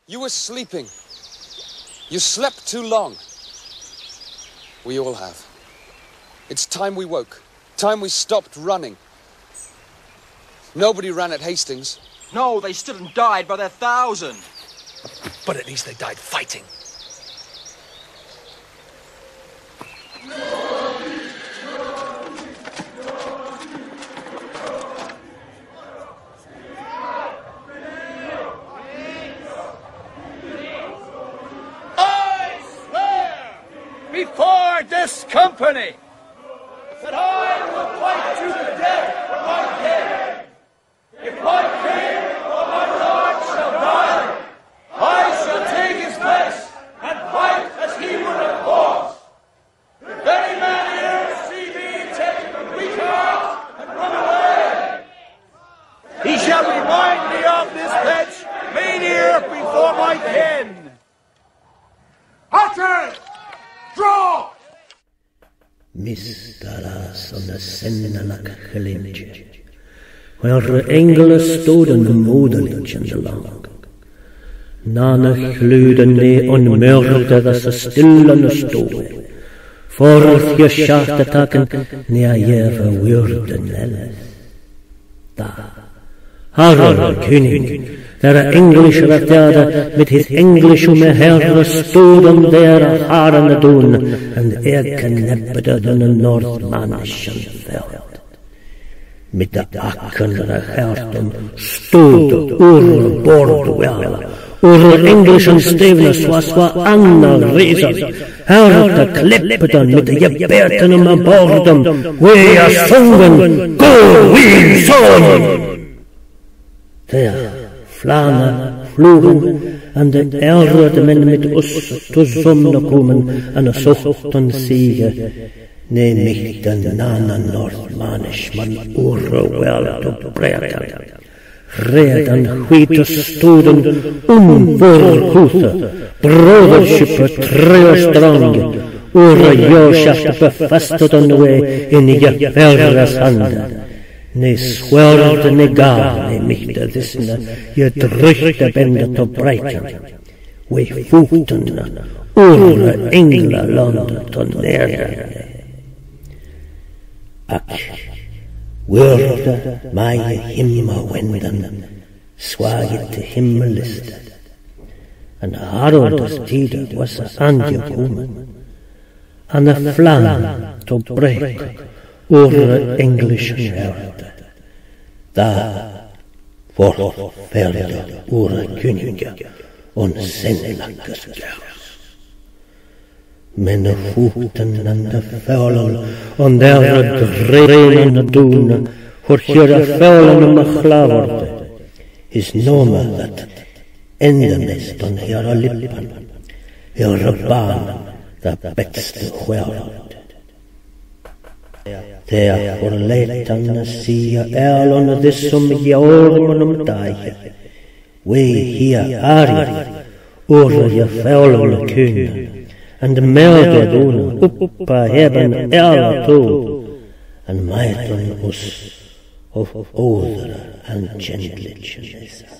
You were sleeping. You slept too long. We all have. It's time we woke. Time we stopped running. Nobody ran at Hastings. No, they stood and died by their thousand. But at least they died fighting. I swear before this company that I will fight to the death for my king. If my king or my lord shall die, I shall take his place and fight as he would have fought. If any man here see me take the weak heart and run away, he shall remind me of this pledge made here before my kin. Archer! Draw! Mistaras on the Senalak Helinge, where engelen stoden moedelijk in de lang. Nana gluden ne onmurder as a still on the stoel. Forth je schachte takken ne a jere woorden elles. Da, Harald König, der Englische vertelde mit his Englische herre stoden der harene doen, en kneppede den Nordmannischen veld. Mit de akkenere herten stod bordwell, Englischen stevnes was Anna rezen, herte klippeden mit de geberten om borden, we are zongen, go we zon! Der Flane vlogen en de erde men met oss toezonden komen en de zochten siege. Nee, nicht den nana Nordmanisch man oerwel te breken. Reden hvite stoden onvoorgoede, broderschippe treostrang, ore josjacht befesteden we in je verres handen. Ne swerde ne gar, ne michte dissene, je drückte bende te breken. We voeten, ore Engeland te neerden. Ak, würde meie Himmel wenden, zwaget de Himmeliste. En Harolds Tiede was aangekomen, aan de vlam te breken, over Englische herde. Daar verder over Könige onzindelijke klaus. Men voeten aan de vuilen, en der drenen doen, voor je vuilen beglaverde, is nomen dat enden is dan hare lippen, hare baan, dat beste wereld. Der forletan sia erlon dissum jormonum daige. We hier arie, ore je vuilen kunnen, en de melde doen, uppa hebben erla toe, en meiten us of odere en gentlichjes.